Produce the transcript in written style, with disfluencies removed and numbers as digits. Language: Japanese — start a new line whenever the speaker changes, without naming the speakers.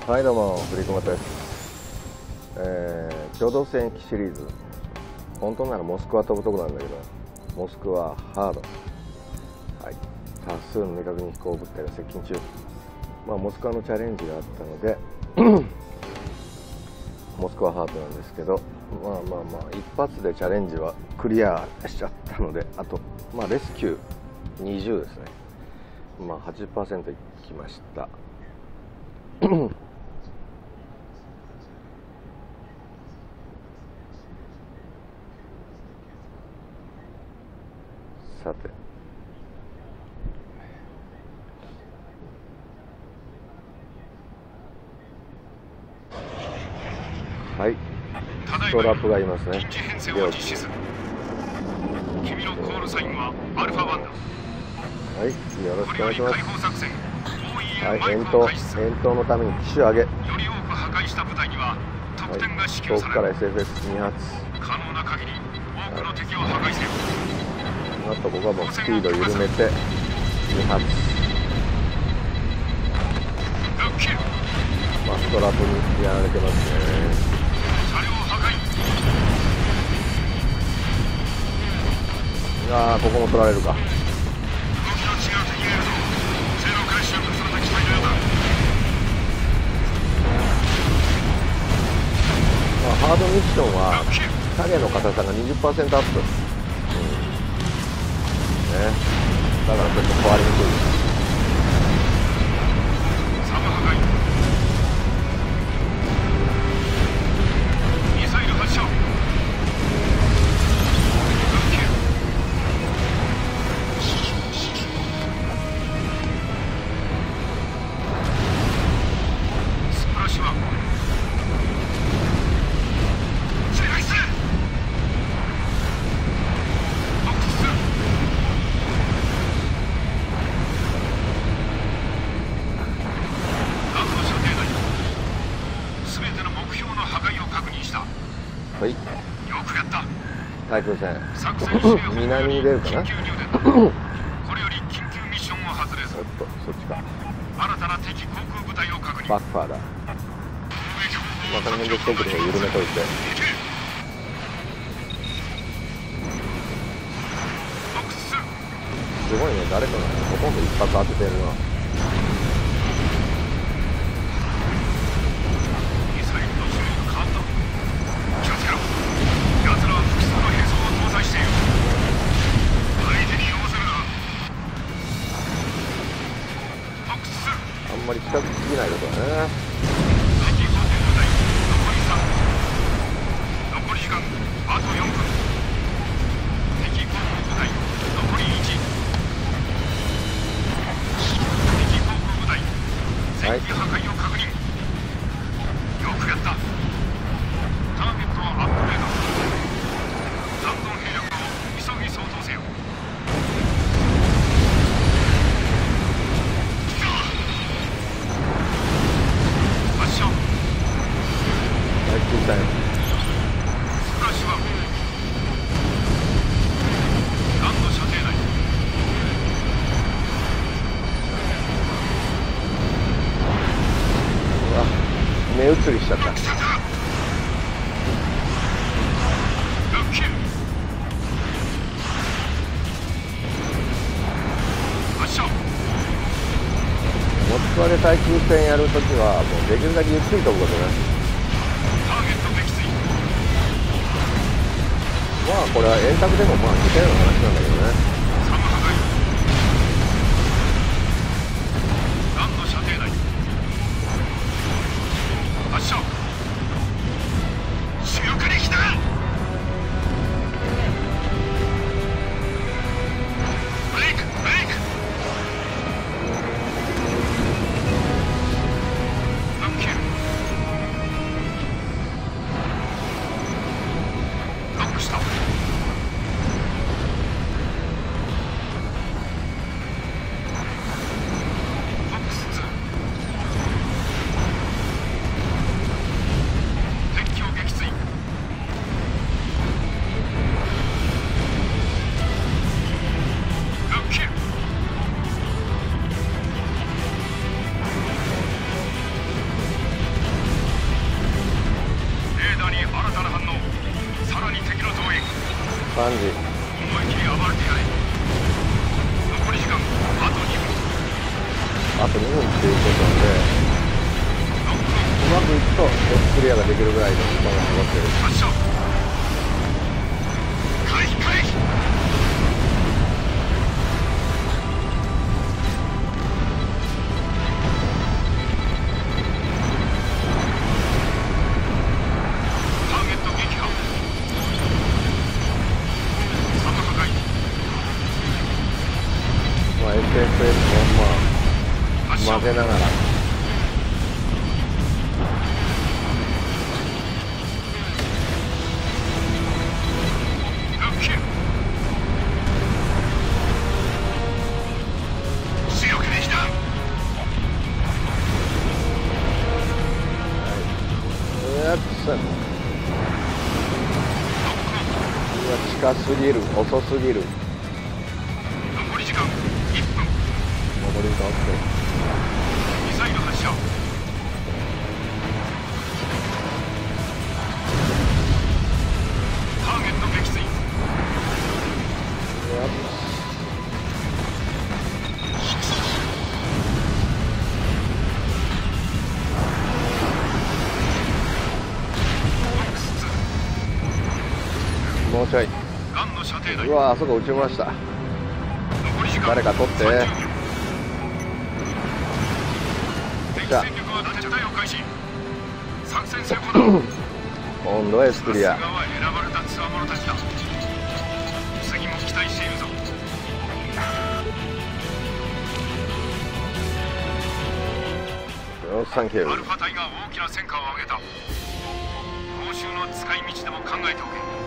はい、どうも、フリークマです。共同戦機シリーズ、本当ならモスクワ飛ぶとこなんだけど、モスクワハード、はい、多数の未確認飛行物体が接近中、モスクワのチャレンジがあったのでモスクワハードなんですけど、一発でチャレンジはクリアしちゃったので、あと、レスキュー20ですね。80% いきましたさて、はい、ストラップがいますね。
君のコールサインはアルファ1だ。
はい、よろしくお願いします。はい、遠投のために機種上げ。よ
り多く破壊した部隊には得点が支給される。
遠くから SFX2 発。
可能な限り多くの敵を破壊せよ。
あとここはもうスピードを緩めて2発。ストラップにやられてますね。
車両破壊。
ここも取られるか。
動きの違う敵がいるぞ。ゼロから集結された機体のようだ。
ハードミッションは影の硬さが 20% アップ、だからちょっと壊れにくい。
サブ破壊。ミサイル発射。スプラッシュは制圧する。ボックス。何の射程内。全ての目標の破壊を確認した。
はい、
よくやった。
対空戦
作戦指令本部より
南に出るかな。
緊急入電だ。これより緊急ミッションを外れず、
そっちか。
新たな敵航空部隊を確認。
バッファーだ。その辺で速度を緩めといて。すごいね、誰かがほとんど一発当ててるな。
ミサイルの種類が変わった。気をつけろ。奴らは複数の兵装を搭載している。相手に合わせるな。ボックス。
あんまり近づきすぎないことだね。
敵航空部隊残り3。残り時間あと4分。敵航空部隊残り1。敵航空部隊戦機破壊を確認。よくやった。ターゲットはアップグレード。残存兵力を急ぎ相当せよ。発射。
対空戦
スプラッシュは何の射程内。
目移りしちゃった。モスクワで対空戦やるときはもうできるだけゆっくり飛ぶことね。これは円卓でも似たような話なんだけどね。
何の射程内。発射。主力に来た。ブレイク。ロックした。
3時。
思い切り暴れてやれ。残り時間あと2分。
あと2分っていうことなんで、うまくいくとクリアができるぐらいの時間が残ってる。
発射。回避回避。ターゲット撃破。サム破壊。
まあ SSS も
発射。
混ぜながら。
復旧。強気できた。
やっつん。近すぎる、遅すぎる。
残り時間1分。
残り時間って
ミサイル発射。ターゲット撃墜。
もうちょい。
ガンの射程内。
うわ、あそこ撃ちました。
残り時間
誰か取って。
30秒。敵戦力は撤退を開始。作戦成功だ。
今度はエスクリア。
さすがは選ばれた強者たちだ。次も期待しているぞ。
サンキュー。
アルファ隊が大きな戦果を上げた。報酬の使い道でも考えておけ。